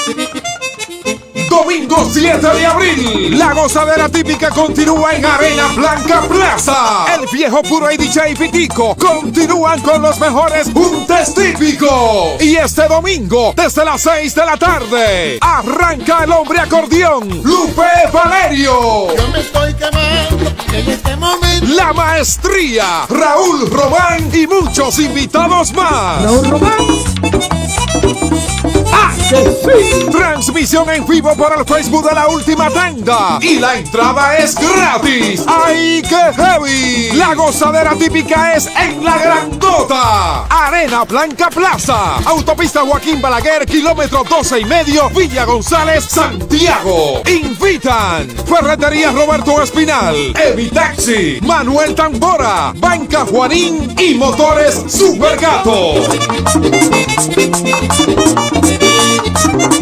Domingo 7 de abril, la gozadera típica continúa en Arena Blanca Plaza. El viejo puro y DJ Pitico continúan con los mejores juntes típicos. Y este domingo, desde las 6 de la tarde, arranca el hombre acordeón, Lupe Valerio. Yo me estoy quemando en este momento. La maestría, Raúl Román y muchos invitados más. Raúl Román. ¡Ah, que sí! Transmisión en vivo por el Facebook de La Última Tanda. Y la entrada es gratis. ¡Ay, qué heavy! La gozadera típica es en La Grandota. Arena Blanca Plaza. Autopista Joaquín Balaguer, kilómetro 12,5, Villa González, Santiago. Invitan Ferretería Roberto Espinal, Evitaxi, Manuel Tambora, Banca Juanín y Motores Supergato.